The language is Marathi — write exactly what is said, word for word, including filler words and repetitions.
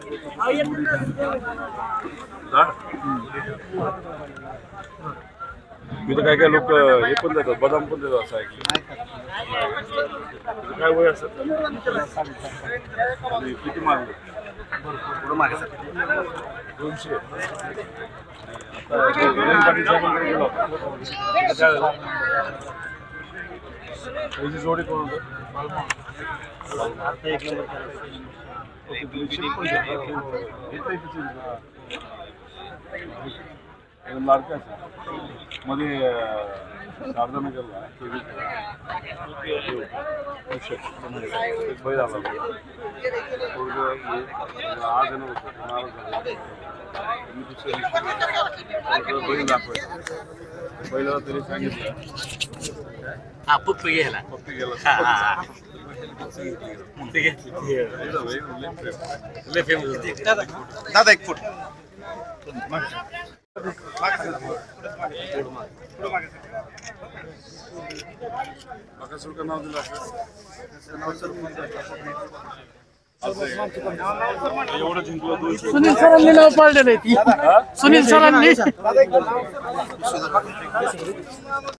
मी तर काय काय लोक हे पण देतात, बदाम पण देतात असं ऐकलं. काय वय असत किती मागले? दोनशे. त्याची जोडी कोण होतं? लाडका मध्ये शारदानगरला बैल आला आज मी दुसऱ्या बैल दाखवायचं बैलाला तरी सांगितलं हा पप्पी गेला पप्पी गेला दादा एक फूट बकासूर का नाव दिलं एवढं जिंकलं. सुनील सरांनी नाव पाळलेलं आहे ती सुनील सरांनी